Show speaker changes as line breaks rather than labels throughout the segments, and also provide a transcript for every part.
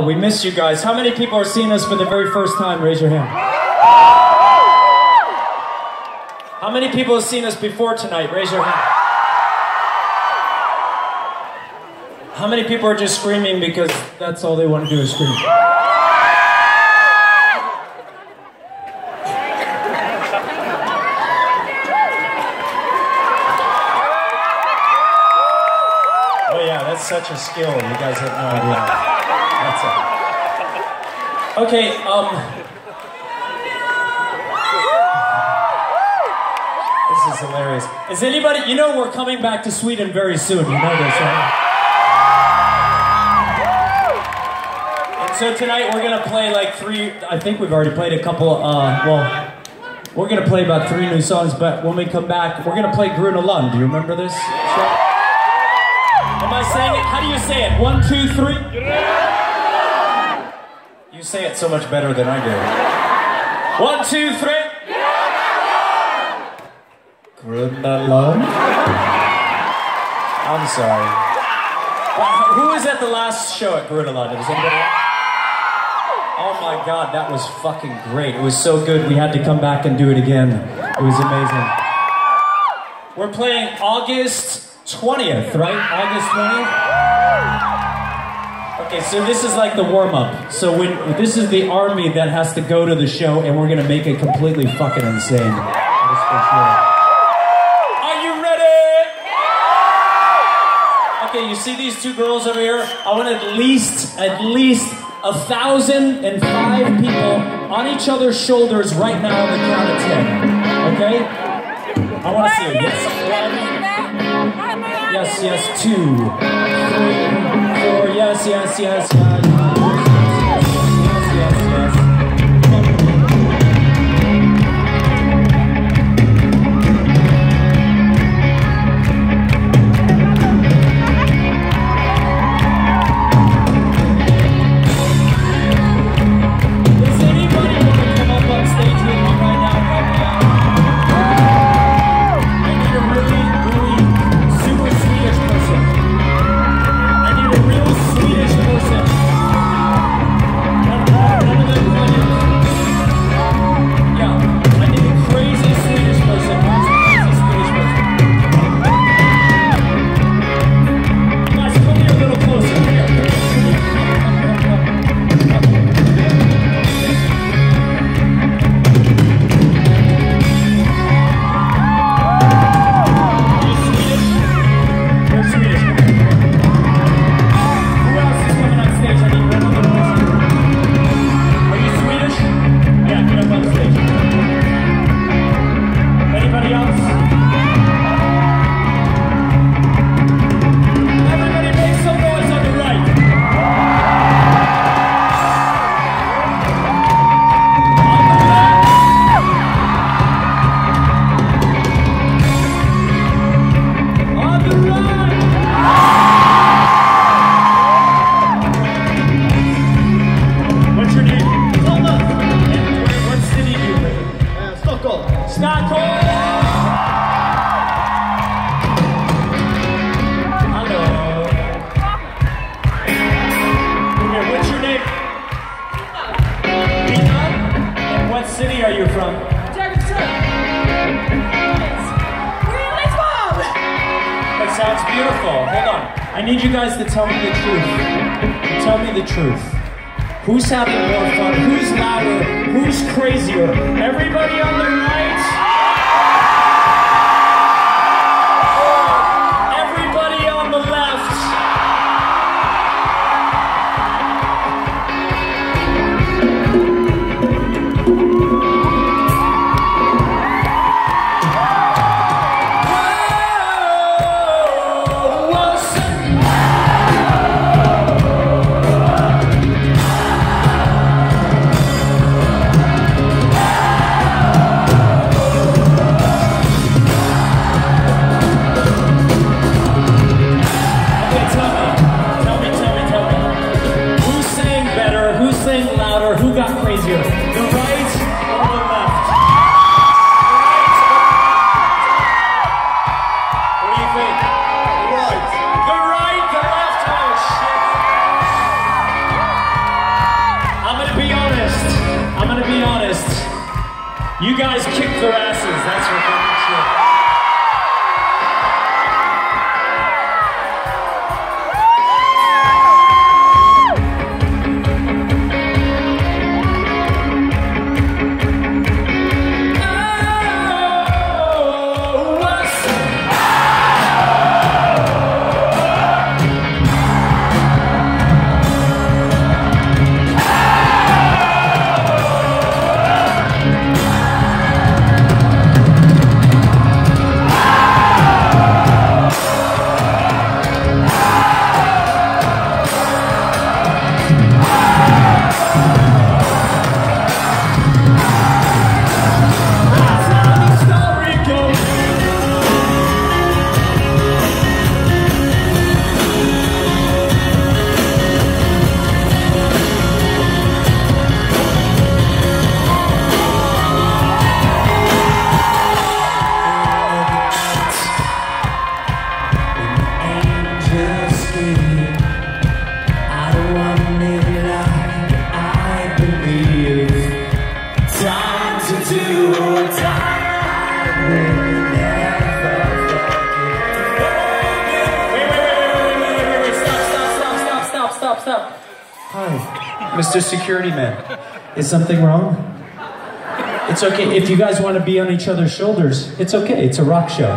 Oh, we missed you guys. How many people are seeing us for the very first time? Raise your hand. How many people have seen us before tonight? Raise your hand. How many people are just screaming because that's all they want to do is scream? That's such a skill. You guys have no idea. That's it. Okay, this is hilarious. Is anybody, you know we're coming back to Sweden very soon. You know this, right? And so tonight we're going to play like I think we've already played a couple, well, we're going to play about 3 new songs, but when we come back, we're going to play Gröna Lund. Do you remember this show? Am I saying it? How do you say it? 1, 2, 3? You say it so much better than I do. 1, 2, 3? Gröna Lund? I'm sorry. Who was at the last show at Gröna Lund? Was anybody? Oh my God, that was fucking great. It was so good we had to come back and do it again. It was amazing. We're playing August 20th, right? August 20th? Okay, so this is like the warm-up. So this is the army that has to go to the show, and we're gonna make it completely fucking insane. That's for sure. Are you ready? Okay, you see these 2 girls over here? I want at least 1,005 people on each other's shoulders right now on the count of 10. Okay? I want to see you. Yes, yes, 2, 3, 4, yes, yes, yes, yes. Sounds beautiful. Hold on. I need you guys to tell me the truth. Tell me the truth. Who's having more fun? Who's louder? Who's crazier? Everybody on the right? Or everybody on the left? You guys kicked their asses, that's for fucking sure. Stop. Hi, Mr. Security Man. Is something wrong? It's okay. If you guys want to be on each other's shoulders, it's okay. It's a rock show.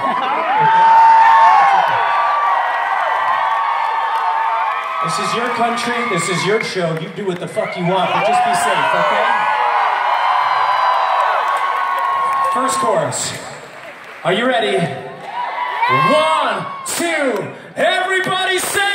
This is your country. This is your show. You do what the fuck you want, but just be safe, okay? First chorus. Are you ready? 1, 2, everybody say!